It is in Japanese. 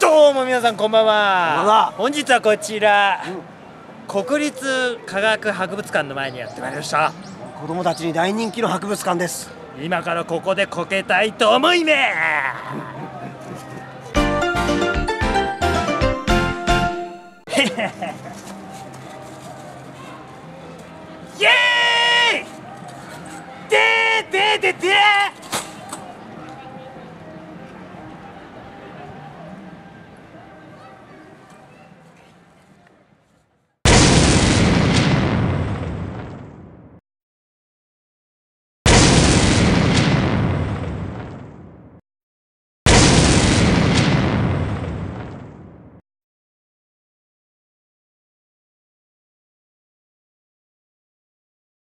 どうも皆さんこんばんは。本日はこちら、国立科学博物館の前にやってまいりました。 子供たちに大人気の博物館です。 今からここでこけたいと思いめイエーイで